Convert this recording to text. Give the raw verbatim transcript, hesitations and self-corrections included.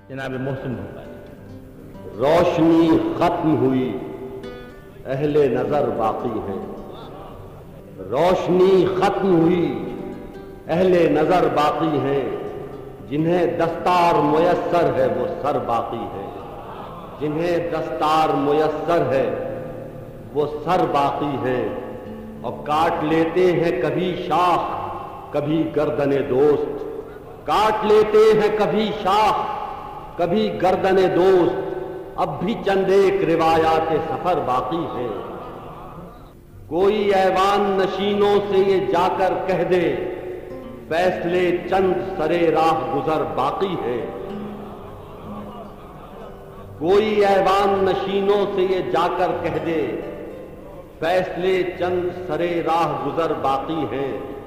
जनाब मोहसिन भोपाली। रोशनी खत्म हुई, अहले नजर बाकी है। रोशनी खत्म हुई, अहले नजर बाकी है। जिन्हें दस्तार मुयस्सर है वो सर बाकी है। जिन्हें दस्तार मुयस्सर है वो सर बाकी है। और काट लेते हैं कभी शाख, कभी गर्दने दोस्त। काट लेते हैं कभी शाख, कभी गर्दने दोस्त। अब भी चंद एक रिवायात सफर बाकी है। कोई ऐवान नशीनों से ये जाकर कह दे, फैसले चंद सरे राह गुजर बाकी है। कोई ऐवान नशीनों से ये जाकर कह दे, फैसले चंद सरे राह गुजर बाकी हैं।